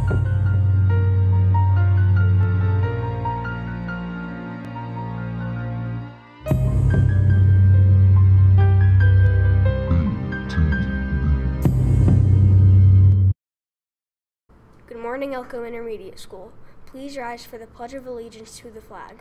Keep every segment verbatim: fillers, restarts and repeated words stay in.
Good morning, Elko Intermediate School. Please rise for the Pledge of Allegiance to the flag.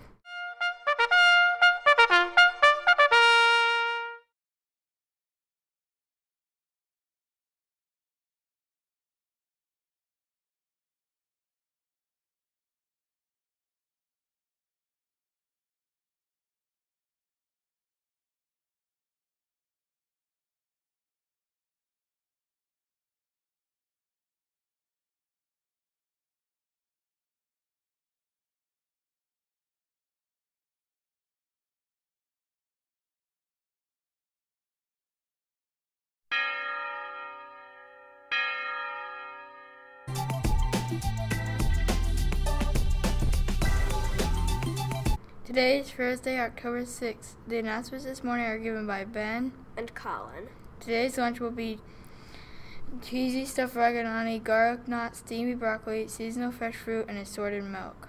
Today is Thursday, October sixth. The announcements this morning are given by Ben and Colin. Today's lunch will be cheesy stuffed raganani, garlic knots, steamy broccoli, seasonal fresh fruit, and assorted milk.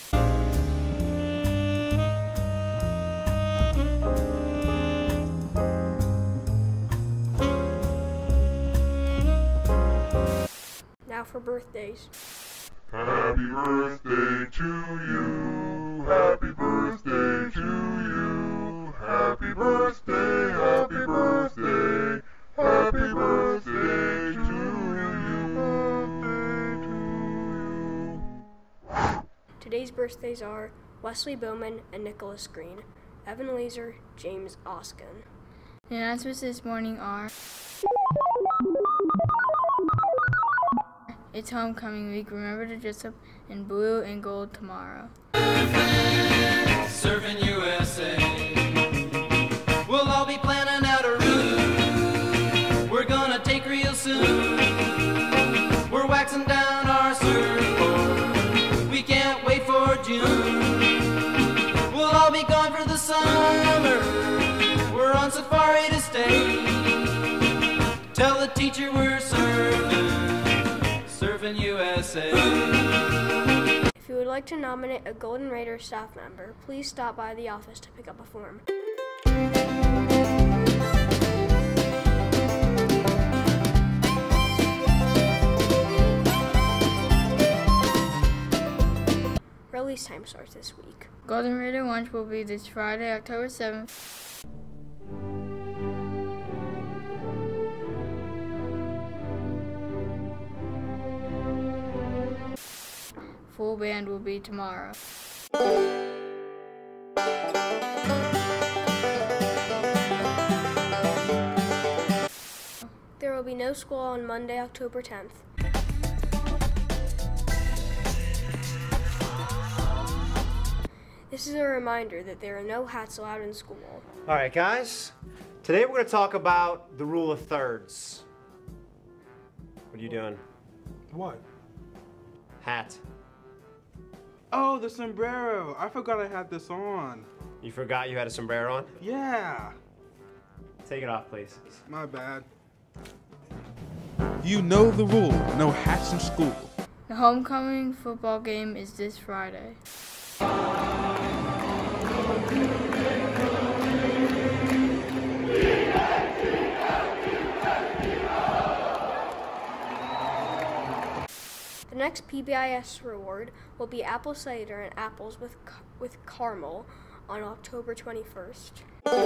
Now for birthdays. Happy birthday to you, happy birthday to you, happy birthday, happy birthday, happy birthday to you, birthday to you. Today's birthdays are Wesley Bowman and Nicholas Green, Evan Laser, James Oskin. The announcements this morning are: it's homecoming week. Remember to dress up in blue and gold tomorrow. Surfing U S A. We'll all be planning out a route we're gonna take real soon. We're waxing down our surfboard. We can't wait for June. We'll all be gone for the summer. We're on safari to stay. Tell the teacher we're surfing. Surfing U S A. If you would like to nominate a Golden Raider staff member, please stop by the office to pick up a form. Release time starts this week. Golden Raider lunch will be this Friday, October seventh. Full band will be tomorrow. There will be no school on Monday, October tenth. This is a reminder that there are no hats allowed in school. All right, guys. Today we're going to talk about the rule of thirds. What are you doing? What? Hat. Oh, the sombrero. I forgot I had this on. You forgot you had a sombrero on? Yeah. Take it off, please. My bad. You know the rule. No hats in school. The homecoming football game is this Friday. The next P B I S reward will be apple cider and apples with with caramel on October twenty-first.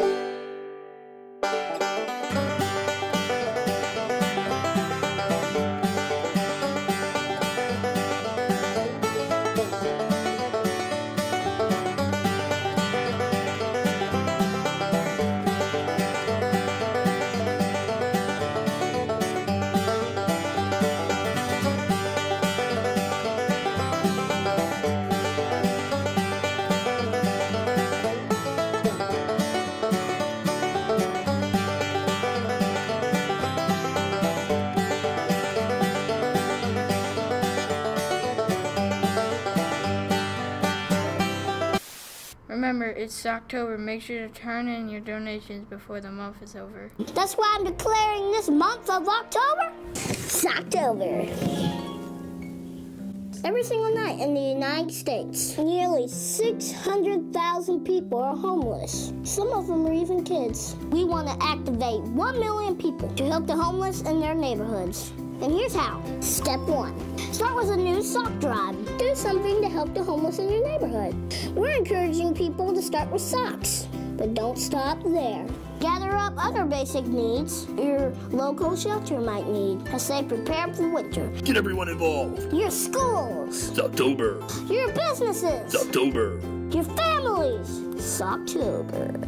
Remember, it's October. Make sure to turn in your donations before the month is over. That's why I'm declaring this month of October. It's October. Every single night in the United States, nearly six hundred thousand people are homeless. Some of them are even kids. We want to activate one million people to help the homeless in their neighborhoods. And here's how. Step one. Start with a new sock drive. Do something to help the homeless in your neighborhood. We're encouraging people to start with socks, but don't stop there. Gather up other basic needs your local shelter might need as they prepare for winter. Get everyone involved. Your schools. It's October. Your businesses. It's October. Your families. It's October.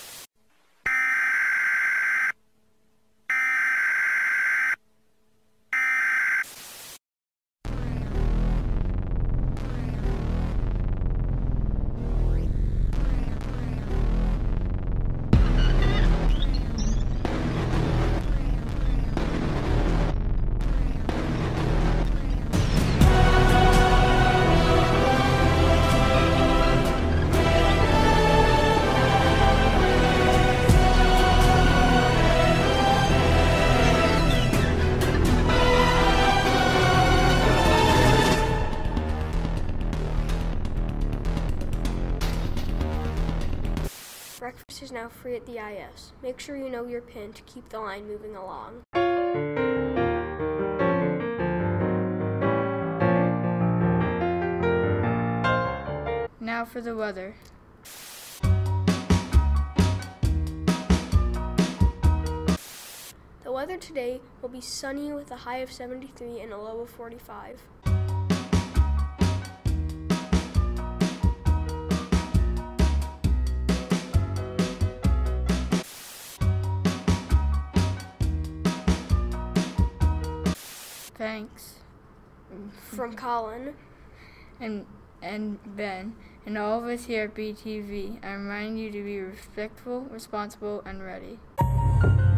Breakfast is now free at the I S. Make sure you know your PIN to keep the line moving along. Now for the weather. The weather today will be sunny with a high of seventy-three and a low of forty-five. Thanks. From Colin and and Ben and all of us here at B T V, I remind you to be respectful, responsible, and ready.